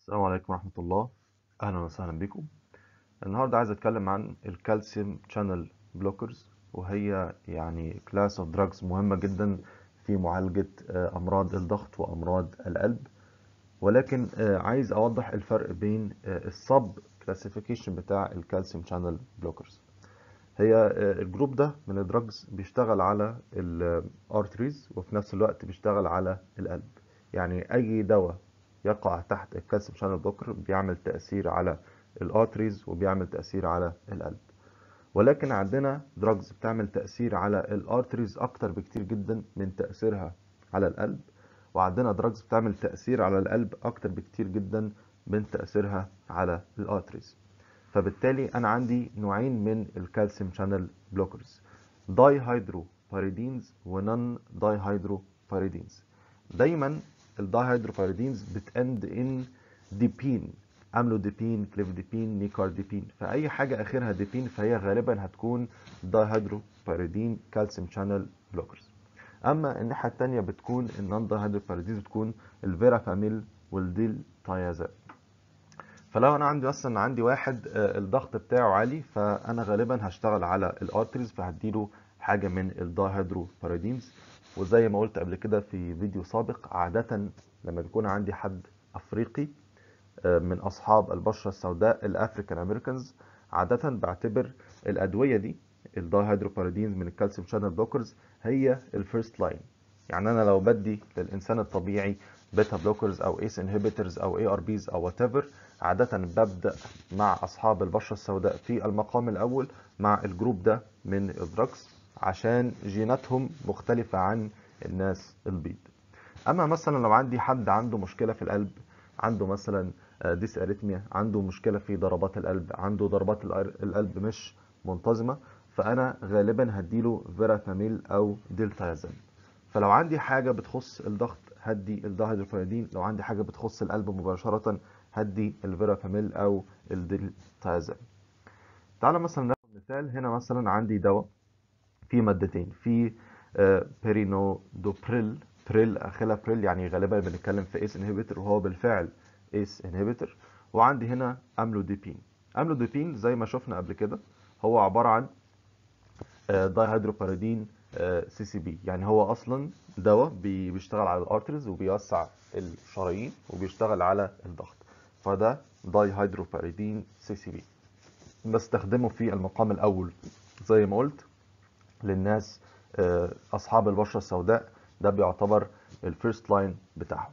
السلام عليكم ورحمة الله. أهلا وسهلا بكم. النهاردة عايز أتكلم عن الكالسيوم شانل بلوكرز، وهي يعني كلاس اوف دراجز مهمة جدا في معالجة أمراض الضغط وأمراض القلب. ولكن عايز أوضح الفرق بين السب كلاسيفيكيشن بتاع الكالسيوم شانل بلوكرز. هي الجروب ده من الدراجز بيشتغل على الارتريز وفي نفس الوقت بيشتغل على القلب. يعني اي دواء يقع تحت الكالسيوم شانل بلوكر بيعمل تأثير على الارتريز وبيعمل تأثير على القلب. ولكن عندنا دراجز بتعمل تأثير على الارتريز اكتر بكتير جدا من تأثيرها على القلب، وعندنا دراجز بتعمل تأثير على القلب اكتر بكتير جدا من تأثيرها على الارتريز. فبالتالي انا عندي نوعين من الكالسيوم شانل بلوكرز: داي هيدرو بايريدينز ونون داي هيدرو بايريدينز. دايما الداي هيدرو بايريدينز بتاند ان ديبين، املوديبين، كليفديبين، نيكارديبين، فاي حاجه اخرها ديبين فهي غالبا هتكون داي هيدرو بايريدين كالسيوم شانل بلوكرز. اما الناحيه الثانيه بتكون النون داي هيدرو بايريدينز، بتكون الفيرافاميل والديل تايازاب. فلو انا عندي مثلا واحد الضغط بتاعه عالي، فانا غالبا هشتغل على الارتريز فهديله حاجه من الدايهيدرو بارادينز. وزي ما قلت قبل كده في فيديو سابق، عاده لما بيكون عندي حد افريقي من اصحاب البشره السوداء الافريكان امريكانز، عاده بعتبر الادويه دي الدايهيدرو بارادينز من الكالسيوم شانل بلوكرز هي الفيرست لاين. يعني انا لو بدي للانسان الطبيعي بيتا بلوكرز او ايس انهبيتورز او اي ار بيز او وات ايفر، عاده ببدا مع اصحاب البشره السوداء في المقام الاول مع الجروب ده من الدراجز، عشان جيناتهم مختلفه عن الناس البيض. اما مثلا لو عندي حد عنده مشكله في القلب، عنده مثلا ديس اريتميا، عنده مشكله في ضربات القلب، عنده ضربات القلب مش منتظمه، فانا غالبا هديله فيرافاميل او ديلتايازين. فلو عندي حاجه بتخص الضغط هدي الدايهيدروفيريدين، لو عندي حاجه بتخص القلب مباشره هدي الفيرافاميل او الديلتايازين. تعالى مثلا ناخد مثال. هنا مثلا عندي دواء فيه مادتين، في بيرينودوبريل، بريل اخرها بريل، يعني غالبا بنتكلم في ايس انهبيتور وهو بالفعل ايس انهبيتور. وعندي هنا املوديبين. املوديبين زي ما شفنا قبل كده هو عباره عن دايهيدروباريدين سي سي بي، يعني هو اصلا دواء بيشتغل على الارترز وبيوسع الشرايين وبيشتغل على الضغط، فده دايهيدروباريدين سي سي بي. بستخدمه في المقام الاول زي ما قلت للناس اصحاب البشره السوداء، ده بيعتبر الفيرست لاين بتاعهم.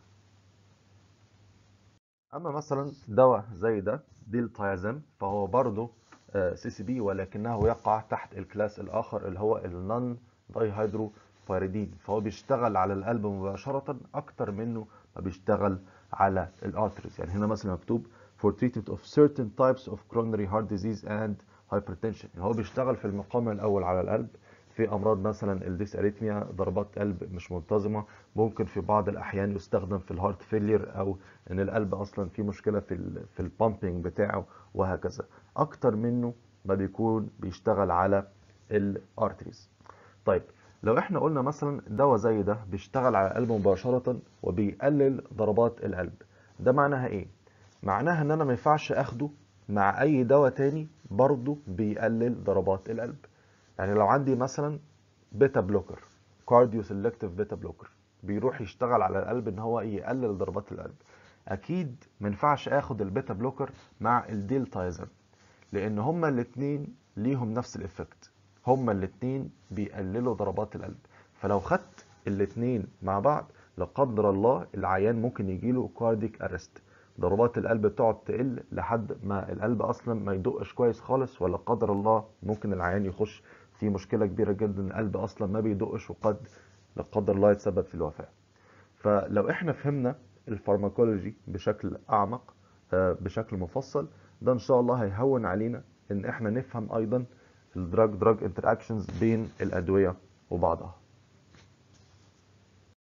اما مثلا دواء زي ده ديلتايازيم فهو برضه سي سي بي، ولكنه يقع تحت الكلاس الاخر اللي هو النون دايهيدرو بايريدين، فهو بيشتغل على القلب مباشره اكتر منه ما بيشتغل على الارتريز. يعني هنا مثلا مكتوب for treatment of certain types of coronary heart disease and hypertension، يعني هو بيشتغل في المقام الاول على القلب في امراض مثلا الديس اريتميا، ضربات قلب مش منتظمه. ممكن في بعض الاحيان يستخدم في الهارت فيلير، او ان القلب اصلا فيه مشكله في البامبنج بتاعه، وهكذا، اكتر منه ما بيكون بيشتغل على الارتريز. طيب لو احنا قلنا مثلا دواء زي ده بيشتغل على القلب مباشره وبيقلل ضربات القلب، ده معناها ايه؟ معناها ان انا ما ينفعش اخده مع اي دواء تاني برضه بيقلل ضربات القلب. يعني لو عندي مثلا بيتا بلوكر، كارديو سيلكتيف بيتا بلوكر، بيروح يشتغل على القلب ان هو يقلل ضربات القلب، اكيد ما ينفعش اخد البيتا بلوكر مع الديلتايزر، لان هما الاثنين ليهم نفس الافكت، هما الاثنين بيقللوا ضربات القلب. فلو خدت الاثنين مع بعض لا قدر الله العيان ممكن يجيله كارديك ارست، ضربات القلب تقعد تقل لحد ما القلب اصلا ما يدقش كويس خالص، ولا قدر الله ممكن العيان يخش في مشكله كبيره جدا، القلب اصلا ما بيدقش وقد لا قدر الله يتسبب في الوفاه. فلو احنا فهمنا الفارماكولوجي بشكل اعمق بشكل مفصل، ده ان شاء الله هيهون علينا ان احنا نفهم ايضا الدراج انتر اكشنز بين الادويه وبعضها.